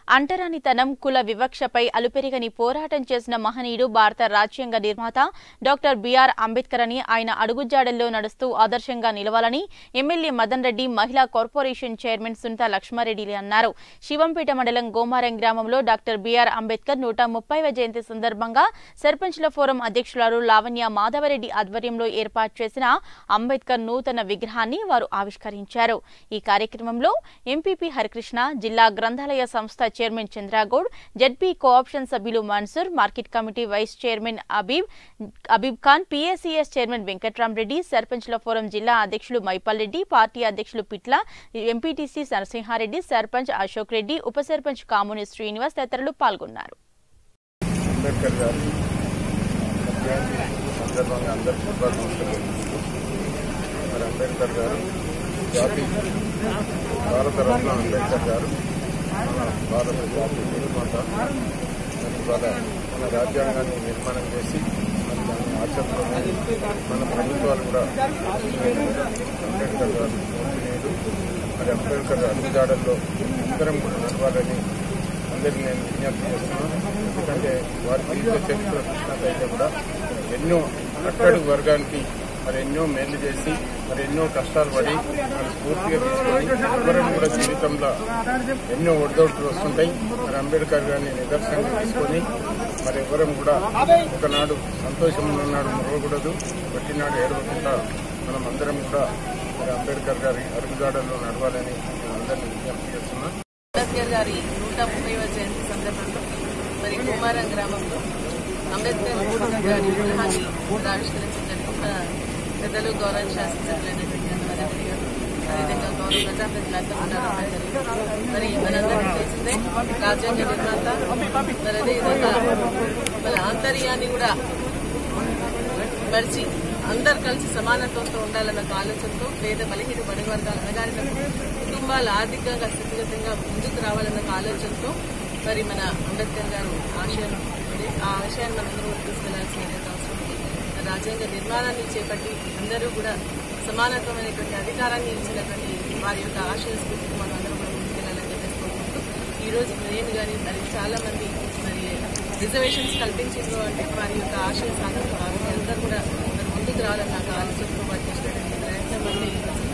అంటరానితనం కుల వివక్షపై అలుపెరగని పోరాటం చేసిన మహనీయుడు భారత రాజ్యాంగ నిర్మాత డాక్టర్ బిఆర్ అంబేద్కర్ అని ఆయన అడుగుజాడల్లో నడుస్తూ ఆదర్శంగా నిలవాలని ఎమ్మెల్యే మదన్ రెడ్డి మహిళా కార్పొరేషన్ చైర్మన్ సునీత లక్ష్మారెడ్డి అన్నారు. శివంపేట మండలం గోమారం గ్రామంలో డాక్టర్ బిఆర్ అంబేద్కర్ 130వ జయంతి సందర్భంగా సర్పంచ్ల ఫోరం అధ్యక్షురాలు లావణ్య మాధవరెడ్డి ఆధ్వర్యంలో ఏర్పాటు చేసిన అంబేద్కర్ నూతన విగ్రహాన్ని వారు ఆవిష్కరించారు. ఈ కార్యక్రమంలో ఎంపీపీ హరికృష్ణ, జిల్లా గ్రంథాలయ సంస్థ చైర్మన్ చంద్రగౌడ్, జెడ్పీ కోఆప్షన్ సభ్యులు Mansoor, market committee vice chairman Abib Khan, PACS chairman Venkatramareddy, సర్పంచ్ల ఫోరం జిల్లా అధ్యక్షులు మైపాల్ రెడ్డి, పార్టీ అధ్యక్షులు పిట్ల, ఎంపీటీసీ నరసింహారెడ్డి, సర్పంచ్ అశోక్ రెడ్డి, ఉప సర్పంచ్ కాముని శ్రీనివాస్ తదితరులు పాల్గొన్నారు. భారతరత్న అంబేద్కర్ గారు భారత జాతి నిర్మాత మన రాజ్యాంగాన్ని నిర్మాణం చేసి మరి దాన్ని ఆచరణలో మన ప్రభుత్వాలు కూడా అంబేద్కర్ గారు మోసనీయుడు. మరి అంబేద్కర్ అడుగుజాడల్లో అందరం కూడా నడవాలని అందరికీ నేను విజ్ఞప్తి చేస్తున్నాను. ఎందుకంటే వారి జీవిత చరిత్ర చూసినట్లయితే కూడా ఎన్నో అట్టడుగు వర్గానికి మరి ఎన్నో మేలు చేసి మరి ఎన్నో కష్టాలు పడి మరి స్ఫూర్తిగా తీసుకొని ఎవరం కూడా జీవితంలో ఎన్నో ఒడిదొడుకులు వస్తుంటాయి. మరి అంబేద్కర్ గారిని నిదర్శనంగా తీసుకొని మరి ఎవరం కూడా ఒకనాడు సంతోషంలో ఉన్నాడు మరవకూడదు, పెట్టినాడు ఏడవకుండా మనం అందరం కూడా మరి అంబేద్కర్ గారి అడుగుజాడల్లో నడవాలని నేను అందరినీ విజ్ఞప్తి చేస్తున్నాను. అంబేద్కర్ గారి 130వ జయంతి సందర్భంలో మరి గోమారం గ్రామంలో అంబేద్కర్ గారి విగ్రహాన్ని ఆవిష్కరించడం పెద్దలు గౌరవ శాసనసభ్యులైనటువంటి మదన్ గారు, అదేవిధంగా గౌరవ ప్రజాప్రతినిధులంతా ఉన్నారు. మరి మనందరికీ తెలిసిందే రాజ్యాంగ నిర్మాత, మరి అదేవిధంగా మన ఆంతర్యాన్ని కూడా మరిచి అందరు కలిసి సమానత్వంతో ఉండాలన్న ఆలోచనతో పేద బలహీన బడుగు వర్గాల అనగారిన కుటుంబాలు ఆర్థికంగా స్థితిగతంగా ముందుకు రావాలన్న ఆలోచనతో మరి మన అంబేద్కర్ గారు ఆ ఆశయాన్ని మనందరూ తీసుకెళ్లాల్సిన అవసరం ఉంది. రాజ్యాంగ నిర్మాణాన్ని చేపట్టి అందరూ కూడా సమానత్వమైనటువంటి అధికారాన్ని ఇచ్చినటువంటి వారి యొక్క ఆశయ స్ఫూర్తికి మనం అందరూ కూడా ముందుకెళ్లాలని చెప్పేసుకుంటూ ఈ రోజు నేను కానీ మరి చాలా మంది మరి రిజర్వేషన్స్ కల్పించిందో అంటే వారి యొక్క ఆశయ సాధన అందరూ కూడా మరి ముందుకు రావాలని నాకు ఆలోచనతో వారు చేసినటువంటి ప్రయత్నం వల్ల